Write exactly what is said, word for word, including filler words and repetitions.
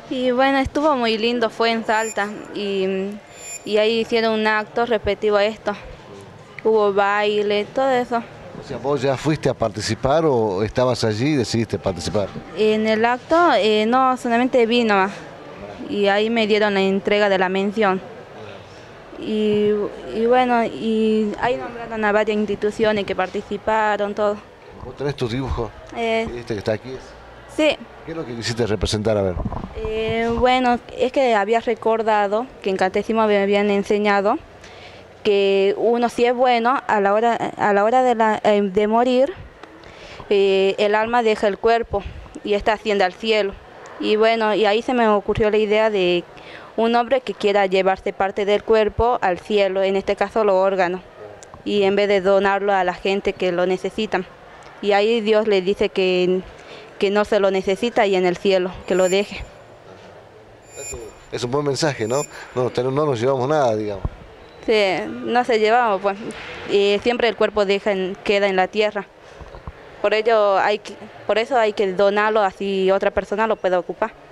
Y bueno, estuvo muy lindo, fue en Salta y, y ahí hicieron un acto respectivo a esto. Hubo baile, todo eso. O sea, ¿vos ya fuiste a participar o estabas allí y decidiste participar? En el acto eh, no, solamente vi nomás y ahí me dieron la entrega de la mención. Y, y bueno, y ahí nombraron a varias instituciones que participaron, todo. ¿Vos tenés tus dibujos? Eh, ¿Este que está aquí? sí, ¿Qué es lo que quisiste representar? A ver. eh, bueno, es que había recordado que en catecismo me habían enseñado que uno si es bueno, a la hora, a la hora de, la, eh, de morir, eh, el alma deja el cuerpo y está asciende al cielo. Y bueno, y ahí se me ocurrió la idea de un hombre que quiera llevarse parte del cuerpo al cielo, en este caso los órganos, y en vez de donarlo a la gente que lo necesitan. Y ahí Dios le dice que, que no se lo necesita y en el cielo, que lo deje. Es un buen mensaje, ¿no? No, no nos llevamos nada, digamos. Sí, no se llevamos, pues, y siempre el cuerpo deja en, queda en la tierra. Por ello hay que, por eso hay que donarlo así otra persona lo pueda ocupar.